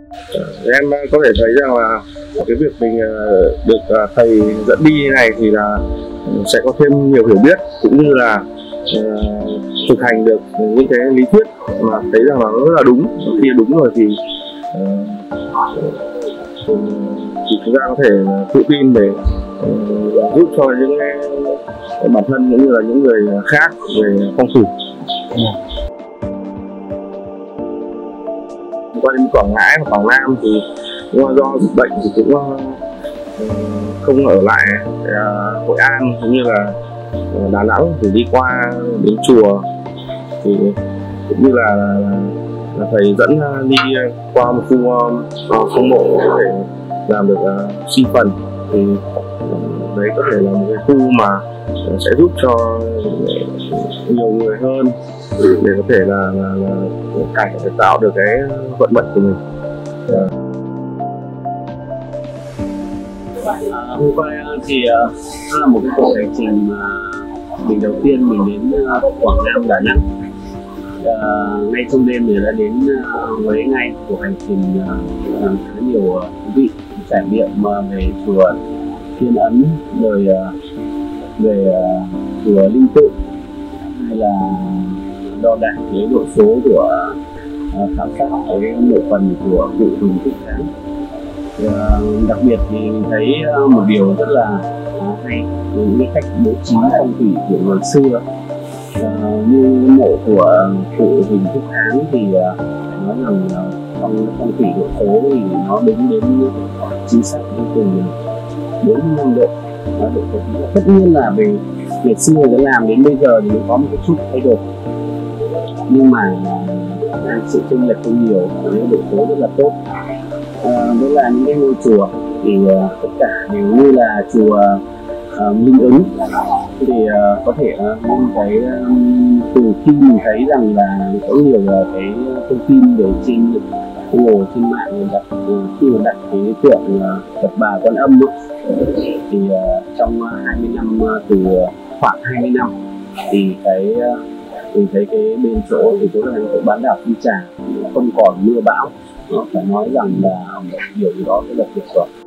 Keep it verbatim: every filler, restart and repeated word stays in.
Em có thể thấy rằng là cái việc mình được thầy dẫn đi này thì là sẽ có thêm nhiều hiểu biết, cũng như là uh, thực hành được những cái lý thuyết mà thấy rằng là nó rất là đúng. Khi đúng rồi thì, uh, thì chúng ta có thể tự tin để uh, giúp cho những uh, bản thân cũng như là những người khác về phong thủy. Qua đến Quảng Ngãi và Quảng Nam thì do dịch bệnh thì cũng uh, không ở lại uh, Hội An cũng như là uh, Đà Nẵng, thì đi qua đến chùa thì cũng như là, là, là thầy dẫn uh, đi qua một khu uh, không mộ để làm được uh, sinh phần, thì uh, đấy có thể là một cái khu mà uh, sẽ giúp cho nhiều người hơn để có thể là, là, là cải tạo được cái vận mệnh của mình. Yeah. À, hôm qua thì uh, đó là một cái cuộc hành trình mà mình đầu tiên mình đến uh, Quảng Nam, Đà Nẵng. Uh, ngay trong đêm thì đã đến uh, Huế ngay. Cuộc hành trình uh, làm khá nhiều uh, thú vị, trải nghiệm uh, về chùa Thiên Ấn, rồi uh, về uh, chùa Linh Tự, hay là đo đạc cái độ số của uh, khảo sát cái mộ phần của cụ Huỳnh Thúc Kháng. Uh, đặc biệt thì mình thấy uh, một điều rất là uh, hay, những cái cách bố trí phong thủy của người xưa. Uh, như mộ của cụ Huỳnh Thúc Kháng thì uh, phải nói rằng uh, trong phong thủy độ số thì nó đúng đến chính xác đến từng bốn mươi lăm độ. Nó độ số tất nhiên là về ngày xưa đã làm đến bây giờ thì nó có một cái chút thay đổi, nhưng mà uh, sự chênh lệch không nhiều, cái độ số rất là tốt. À, với là những cái ngôi chùa thì uh, tất cả đều như là chùa uh, Linh Ứng thì uh, có thể uh, những cái um, từ khi mình thấy rằng là có nhiều uh, cái thông tin về trên Google, trên mạng đặt uh, khi mà đặt cái tượng uh, Phật Bà Quan Âm ấy, thì uh, trong uh, hai mươi năm uh, từ khoảng hai mươi năm thì cái uh, mình thấy cái bên chỗ thì chỗ là chỗ bán đảo Sơn Trà không còn mưa bão. Nó phải nói rằng là một điều gì đó rất là tuyệt vời.